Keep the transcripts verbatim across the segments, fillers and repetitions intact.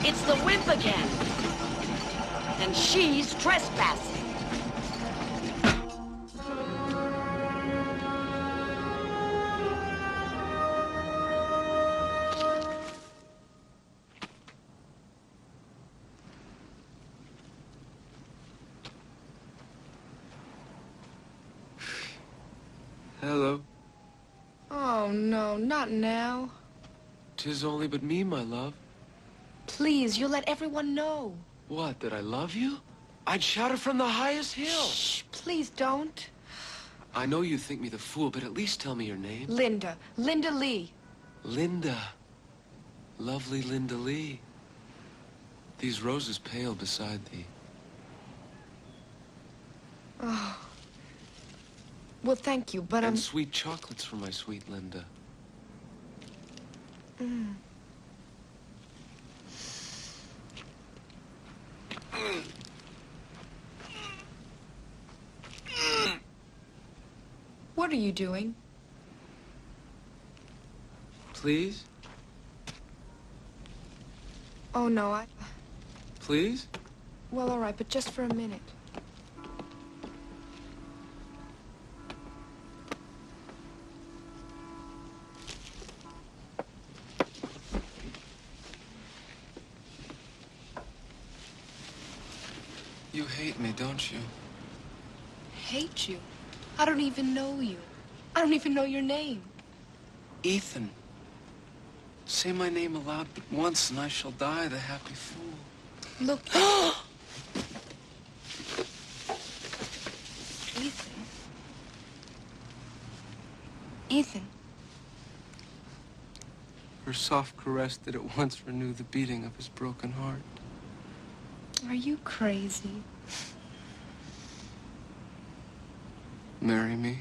It's the wimp again. And she's trespassing. Hello. Oh, no, not now. 'Tis only but me, my love. Please, you'll let everyone know. What, that I love you? I'd shout it from the highest hill. Shh, please don't. I know you think me the fool, but at least tell me your name. Linda. Linda Lee. Linda. Lovely Linda Lee. These roses pale beside thee. Oh. Well, thank you, but I'm... And sweet chocolates for my sweet Linda. Mm. What are you doing? Please? Oh, no, I... Please? Well, all right, but just for a minute. You hate me, don't you? Hate you? I don't even know you. I don't even know your name. Ethan. Say my name aloud but once, and I shall die the happy fool. Look... Ethan. Ethan. Her soft caress did at once renew the beating of his broken heart. Are you crazy? Marry me.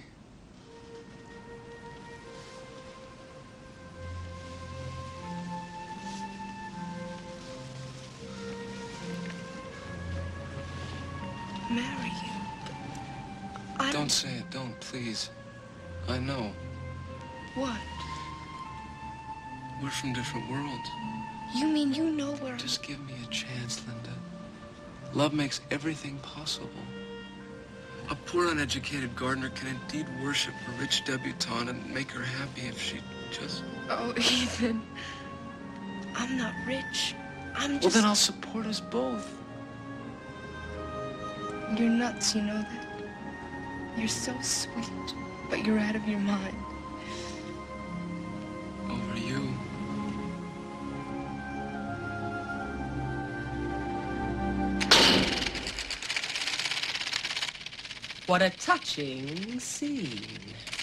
Marry you? I Don't say it, don't, please. I know. What? We're from different worlds. You mean you know where... Just give me a chance, Linda. Love makes everything possible. A poor, uneducated gardener can indeed worship a rich debutante and make her happy if she just... Oh, Ethan. I'm not rich. I'm just... Well, then I'll support us both. You're nuts, you know that? You're so sweet, but you're out of your mind. Over you. What a touching scene.